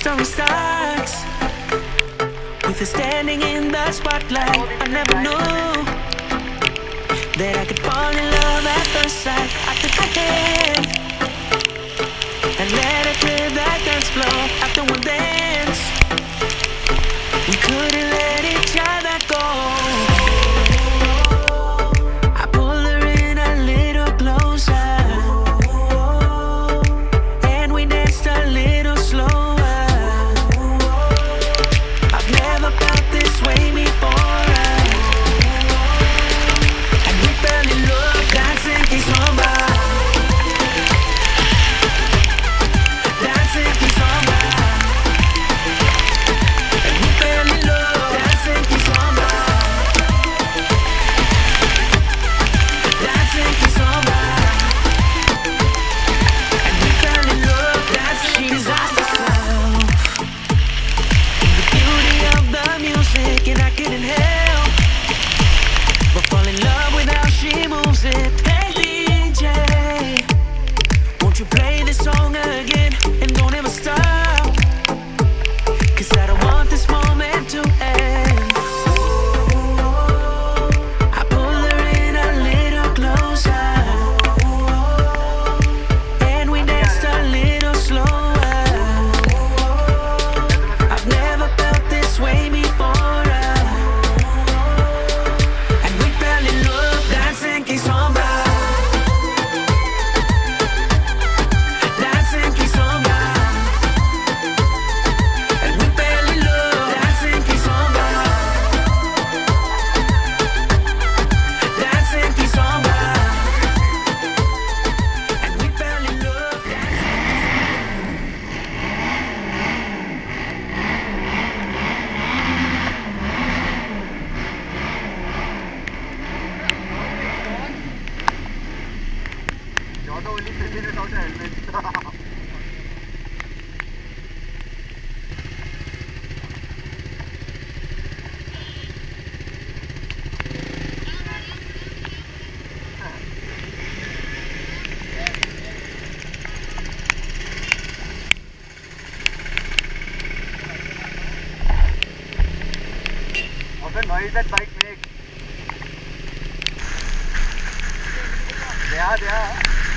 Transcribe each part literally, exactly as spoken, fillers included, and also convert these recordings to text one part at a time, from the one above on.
story starts with us standing in the spotlight. I never knew that I could fall in love at first sight. I took her hand and led her to the dance floor. After one dance, we couldn't let each other go. I pulled her in a little closer, and we danced a little slower. I've never felt this way before, and we fell in love dancing kizomba. Dancing kizomba. And we fell in love dancing kizomba. Dancing kizomba. And we fell in love dancing. She lost herself in the beauty of the music, and I couldn't help but fall in love with how she moves it. Hey D J, won't you play this song again and don't ever stop? 'Cause I don't want this moment to end. I pulled her in a little closer, and we danced a little slower. I've never felt this way before, and we fell in love dancing kizomba. Dancing kizomba. And we fell in love dancing kizomba. Dancing kizomba. And we fell in love You're the only person without a helmet. What the noise that bike makes? Yeah, yeah.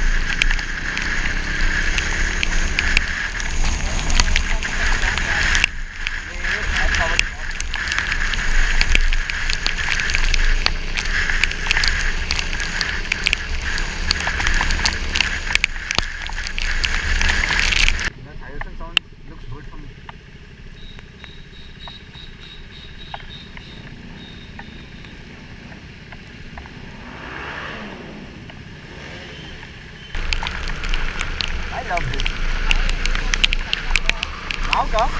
That Harrison sound looks good for me. I love this. Now come.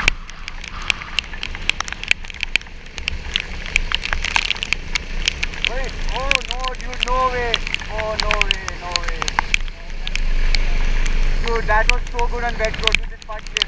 Wait, oh no dude, no way. Oh no way, no way. Dude, that was so good on wet road. You just part